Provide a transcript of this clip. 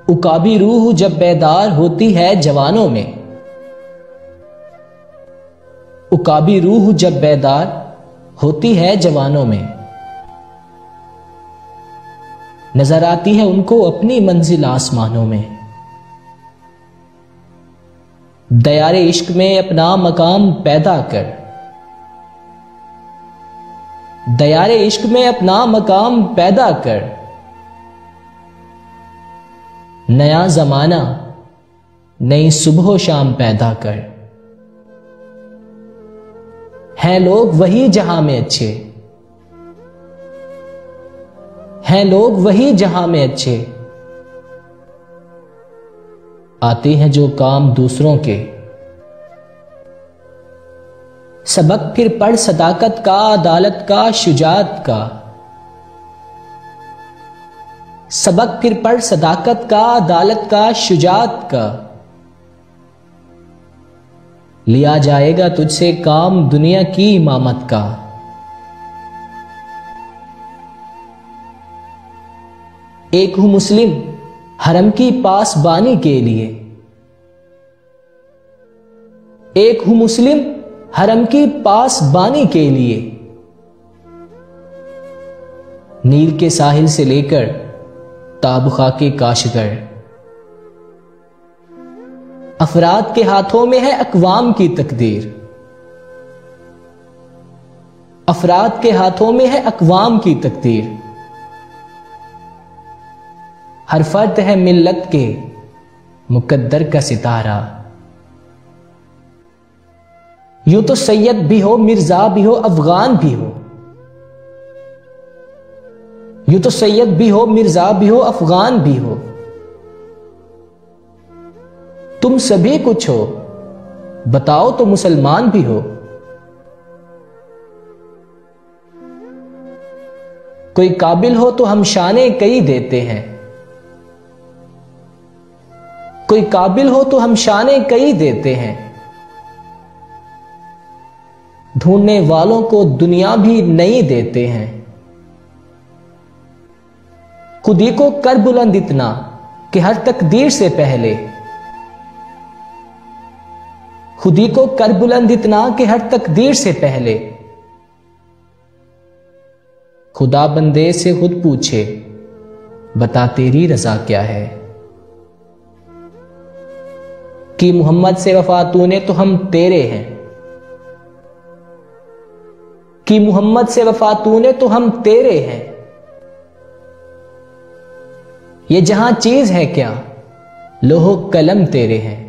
उकाबी रूह जब बेदार होती है जवानों में, उकाबी रूह जब बेदार होती है जवानों में, नजर आती है उनको अपनी मंजिल आसमानों में। दयारे इश्क में अपना मकाम पैदा कर, दयारे इश्क में अपना मकाम पैदा कर, नया जमाना नई सुबह शाम पैदा कर। हैं लोग वही जहां में अच्छे, हैं लोग वही जहां में अच्छे, आते हैं जो काम दूसरों के। सबक फिर पढ़ सदाकत का, अदालत का, शुजात का। सबक फिर पढ़ सदाकत का, अदालत का, शुजात का। लिया जाएगा तुझसे काम दुनिया की इमामत का। एक हूं मुस्लिम हरम की पासबानी के लिए, एक हूं मुस्लिम हरम की पासबानी के लिए। नील के साहिल से लेकर ताबुखा के काशगर, अफराद के हाथों में है अकवाम की तकदीर, अफराद के हाथों में है अकवाम की तकदीर। हर फर्द है मिल्लत के मुकद्दर का सितारा। यूं तो सैयद भी हो, मिर्जा भी हो, अफगान भी हो। यूं तो सैयद भी हो, मिर्जा भी हो, अफगान भी हो। तुम सभी कुछ हो, बताओ तो मुसलमान भी हो। कोई काबिल हो तो हम शाने कई देते हैं, कोई काबिल हो तो हम शाने कई देते हैं। ढूंढने वालों को दुनिया भी नहीं देते हैं। खुद ही को कर बुलंद इतना कि हर तकदीर से पहले, खुद ही को कर बुलंद इतना कि हर तकदीर से पहले। खुदा बंदे से खुद पूछे बता तेरी रजा क्या है। कि मोहम्मद से वफा तूने तो हम तेरे हैं, कि मोहम्मद से वफा तूने तो हम तेरे हैं। ये जहां चीज है क्या लोहो कलम तेरे हैं।